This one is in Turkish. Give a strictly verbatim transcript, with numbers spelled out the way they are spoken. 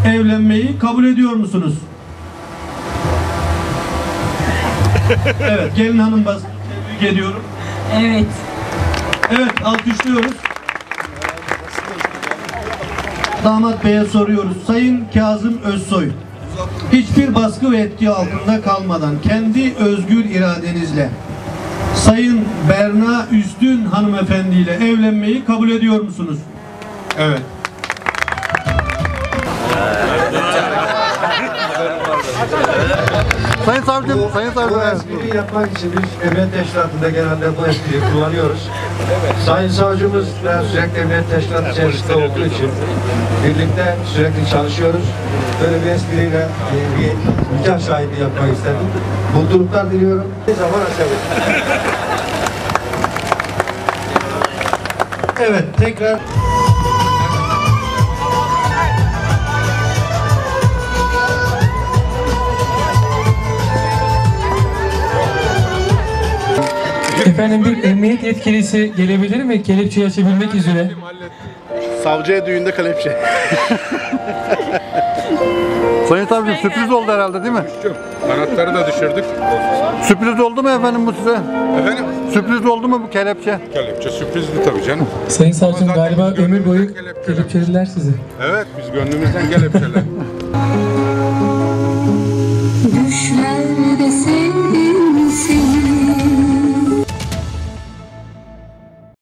evlenmeyi kabul ediyor musunuz? Evet, gelin hanım bas. Tebrik ediyorum. Evet. Evet, alkışlıyoruz. Damat Bey'e soruyoruz. Sayın Kazım Özsoy, hiçbir baskı ve etki altında kalmadan kendi özgür iradenizle Sayın Berna Üstün hanımefendi ile evlenmeyi kabul ediyor musunuz? Evet. Sayın Savcım, Bu, Sayın Savcım. bu espriyi yapmak için biz emniyet teşkilatında genelde bu espriyi kullanıyoruz. Sayın Savcımız da sürekli emniyet teşkilatı içerisinde olduğu için birlikte sürekli çalışıyoruz. Böyle bir espriyle e, bir nikah şahidi yapmak istedim. Mutluluklar diliyorum. Bir zaman açalım. Evet, tekrar Efendim, bir emniyet yetkilisi gelebilir mi? Kelepçeyi açabilmek üzere. Savcıya düğünde kelepçe. Sayın Savcım, sürpriz oldu herhalde değil mi? Anahtarı da düşürdük. Sürpriz oldu mu efendim bu size? Efendim? Sürpriz oldu mu bu kelepçe? Kelepçe sürprizli tabii canım. Sayın Savcım, Ama zaten galiba biz ömür boyu gönlümüzden kelepçeler. kelepçelediler sizi. Evet, biz gönlümüzden kelepçeler. Düşlerde seni